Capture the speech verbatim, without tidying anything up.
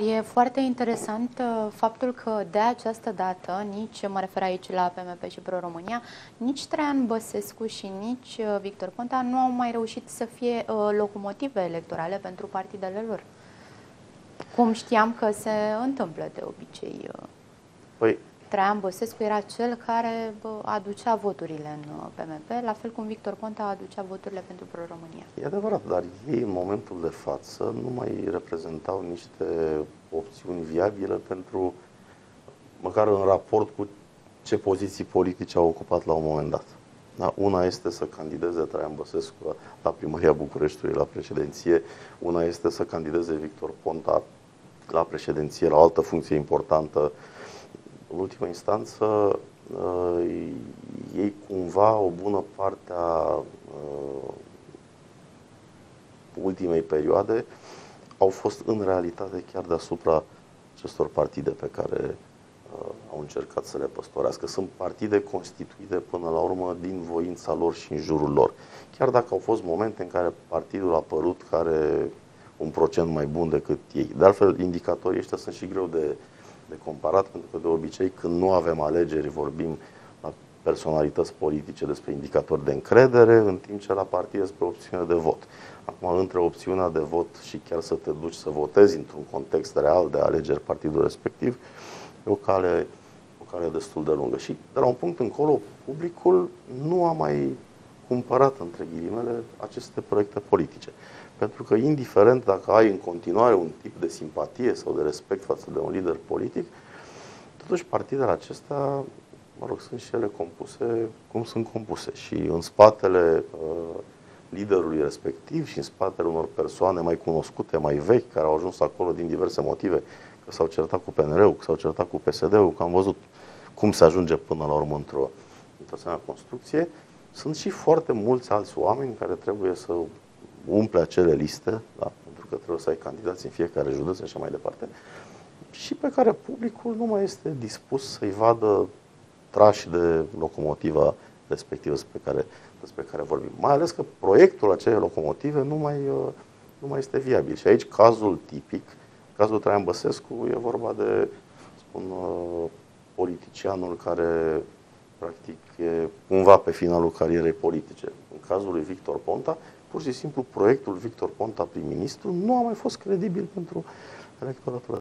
E foarte interesant uh, faptul că de această dată, nici, mă refer aici la P M P și Pro-România, nici Traian Băsescu și nici uh, Victor Ponta nu au mai reușit să fie uh, locomotive electorale pentru partidele lor. Cum știam că se întâmplă de obicei. Uh, păi, Traian Băsescu era cel care uh, aducea voturile în uh, P M P, la fel cum Victor Ponta aducea voturile pentru Pro-România. E adevărat, dar ei în momentul de față nu mai reprezentau niște opțiuni viabile pentru, măcar în raport cu ce poziții politice au ocupat la un moment dat. Da? Una este să candideze Traian Băsescu la Primăria Bucureștiului, la președinție, una este să candideze Victor Ponta la președinție, la o altă funcție importantă. În ultimă instanță, ei cumva o bună parte a ultimei perioade au fost în realitate chiar deasupra acestor partide pe care uh, au încercat să le păstorească. Sunt partide constituite până la urmă din voința lor și în jurul lor. Chiar dacă au fost momente în care partidul a părut că are un procent mai bun decât ei. De altfel, indicatorii ăștia sunt și greu de, de comparat, pentru că de obicei când nu avem alegeri vorbim la personalități politice despre indicatori de încredere, în timp ce la partide despre opțiune de vot. Acum, între opțiunea de vot și chiar să te duci să votezi într-un context real de alegeri partidul respectiv, e o cale, o cale destul de lungă. Și de la un punct încolo, publicul nu a mai cumpărat, între ghilimele, aceste proiecte politice. Pentru că, indiferent dacă ai în continuare un tip de simpatie sau de respect față de un lider politic, totuși partidele acestea, mă rog, sunt și ele compuse cum sunt compuse. Și în spatele uh, liderului respectiv și în spatele unor persoane mai cunoscute, mai vechi, care au ajuns acolo din diverse motive, că s-au certat cu P N R-ul, că s-au certat cu P S D-ul, că am văzut cum se ajunge până la urmă într-o într-o asemenea construcție, sunt și foarte mulți alți oameni care trebuie să umple acele liste, da? Pentru că trebuie să ai candidați în fiecare județ și așa mai departe, și pe care publicul nu mai este dispus să-i vadă trași de locomotiva respectivă despre care, despre care vorbim. Mai ales că proiectul acelei locomotive nu mai, nu mai este viabil. Și aici cazul tipic, cazul Traian Băsescu, e vorba de, spun, politicianul care practic e cumva pe finalul carierei politice. În cazul lui Victor Ponta, pur și simplu proiectul Victor Ponta prim-ministru nu a mai fost credibil pentru electoratul